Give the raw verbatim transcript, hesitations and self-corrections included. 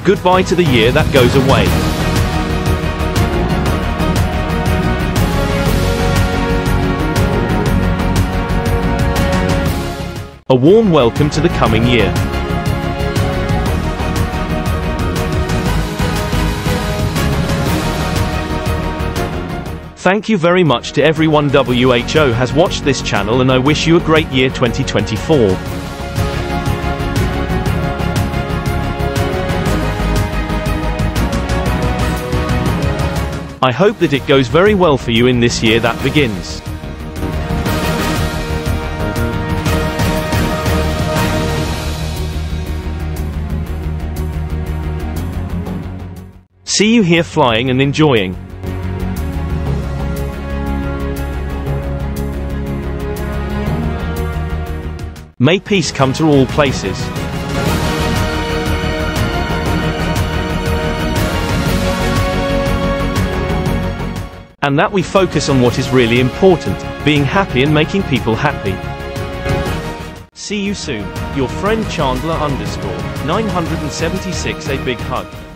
goodbye to the year that goes away. A warm welcome to the coming year. Thank you very much to everyone who has watched this channel, and I wish you a great year twenty twenty-four. I hope that it goes very well for you in this year that begins. See you here flying and enjoying. May peace come to all places. And that we focus on what is really important, being happy and making people happy. See you soon. Your friend Chandler underscore nine hundred seventy-six. A big hug.